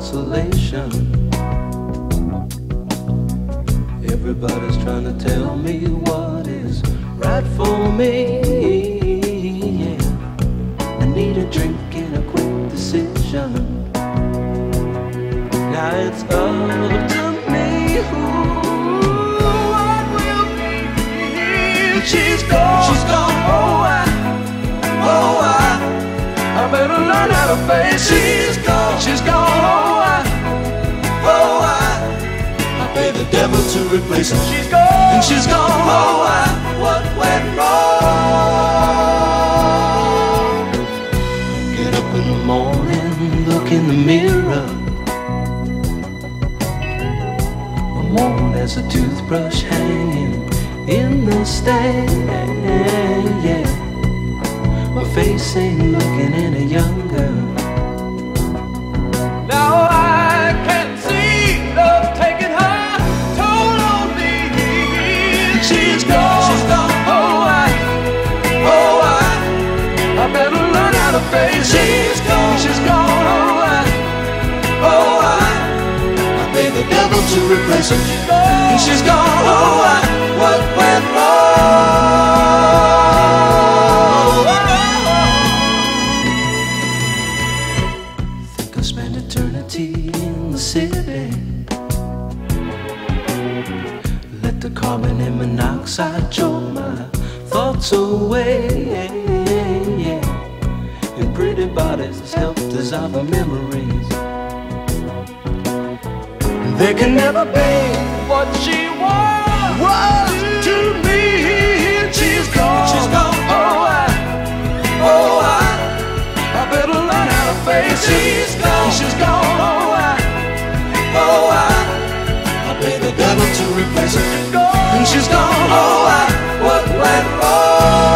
consolation. Everybody's trying to tell me what is right for me. Yeah. I need a drink and a quick decision. Now it's up to me. What will be? She's gone. She's gone. I better learn how to face. She's gone. She's gone. I pay the devil to replace her. She's gone. And she's gone. What went wrong? Get up in the morning, look in the mirror. I'm worn as a toothbrush hanging in the stand. Yeah. My face ain't looking any younger. Now I can see love taking her toll on me. She's gone. She's gone. I better learn how to face. She's gone. She's gone. I pay the devil to replace her. And she's gone. What went wrong? Spend eternity in the city. Let the carbon and monoxide choke my thoughts away. And pretty bodies help dissolve the memories. They can never be what she was to me. She's gone. She's gone. I better learn how to face it. She's gone. She's gone. I pay the devil to replace her. And she's gone. What went wrong?